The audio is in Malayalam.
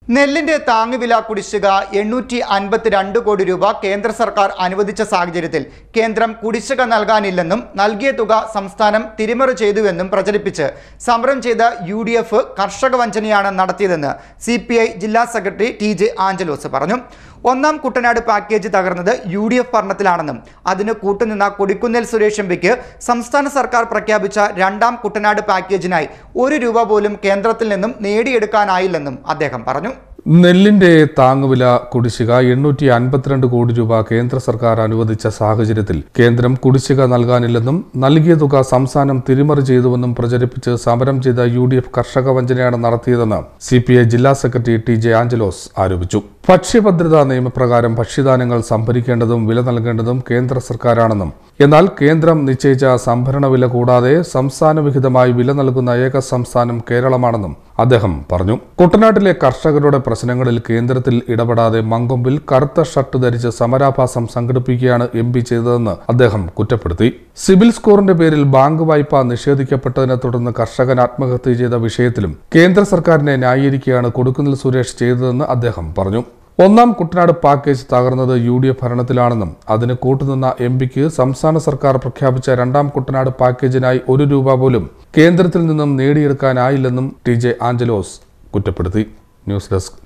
നെല്ലിന്റെ താങ്ങുവില കുടിശ്ശിക 852 കോടി രൂപ കേന്ദ്ര സർക്കാർ അനുവദിച്ച സാഹചര്യത്തിൽ കേന്ദ്രം കുടിശ്ശിക നൽകാനില്ലെന്നും നൽകിയ തുക സംസ്ഥാനം തിരിമറി ചെയ്തുവെന്നും പ്രചരിപ്പിച്ച് സമരം ചെയ്ത UDF കർഷക വഞ്ചനയാണ് നടത്തിയതെന്ന് CPI ജില്ലാ സെക്രട്ടറി TJ ആഞ്ചലോസ് പറഞ്ഞു. ഒന്നാം കുട്ടനാട് പാക്കേജ് തകർന്നത് UDF ഭരണത്തിലാണെന്നും അതിന് കൂട്ടുനിന്ന കൊടിക്കുന്നിൽ സുരേഷ് എംപിക്ക് സംസ്ഥാന സർക്കാർ പ്രഖ്യാപിച്ച രണ്ടാം കുട്ടനാട് പാക്കേജിനായി 1 രൂപ പോലും കേന്ദ്രത്തിൽ നിന്നും നേടിയെടുക്കാനായില്ലെന്നും അദ്ദേഹം പറഞ്ഞു. നെല്ലിന്റെ താങ്ങുവില കുടിശ്ശിക 852 കോടി രൂപ കേന്ദ്ര സർക്കാർ അനുവദിച്ച സാഹചര്യത്തിൽ കേന്ദ്രം കുടിശ്ശിക നൽകാനില്ലെന്നും നൽകിയ തുക സംസ്ഥാനം തിരിമറി ചെയ്തുവെന്നും പ്രചരിപ്പിച്ച് സമരം ചെയ്ത UDF കർഷക വഞ്ചനയാണ് നടത്തിയതെന്ന് CPI ജില്ലാ സെക്രട്ടറി TJ ആഞ്ചലോസ് ആരോപിച്ചു. ഭക്ഷ്യഭദ്രതാ നിയമപ്രകാരം ഭക്ഷ്യധാന്യങ്ങൾ സംഭരിക്കേണ്ടതും വില നൽകേണ്ടതും കേന്ദ്ര സർക്കാരാണെന്നും എന്നാൽ കേന്ദ്രം നിശ്ചയിച്ച സംഭരണ വില കൂടാതെ സംസ്ഥാന വിഹിതമായി വില നൽകുന്ന ഏക സംസ്ഥാനം കേരളമാണെന്നും അദ്ദേഹം പറഞ്ഞു. കുട്ടനാട്ടിലെ കർഷകരുടെ പ്രശ്നങ്ങളിൽ കേന്ദ്രത്തിൽ ഇടപെടാതെ മങ്കൊമ്പിൽ കറുത്ത ഷർട്ട് ധരിച്ച് സമരാഭാസം സംഘടിപ്പിക്കുകയാണ് MP ചെയ്തതെന്ന് അദ്ദേഹം കുറ്റപ്പെടുത്തി. സിവിൽ സ്കോറിന്റെ പേരിൽ ബാങ്ക് വായ്പ നിഷേധിക്കപ്പെട്ടതിനെ തുടർന്ന് കർഷകൻ ആത്മഹത്യ ചെയ്ത വിഷയത്തിലും കേന്ദ്ര സർക്കാരിനെ ന്യായീകരിക്കുകയാണ് കൊടിക്കുന്നിൽ സുരേഷ് ചെയ്തതെന്ന് അദ്ദേഹം പറഞ്ഞു. ഒന്നാം കുട്ടനാട് പാക്കേജ് തകർന്നത് UDF ഭരണത്തിലാണെന്നും അതിന് കൂട്ടുനിന്ന MPക്ക് സംസ്ഥാന സർക്കാർ പ്രഖ്യാപിച്ച രണ്ടാം കുട്ടനാട് പാക്കേജിനായി 1 രൂപ പോലും കേന്ദ്രത്തിൽ നിന്നും നേടിയെടുക്കാനായില്ലെന്നും TJ ആഞ്ചലോസ് കുറ്റപ്പെടുത്തി. News desk.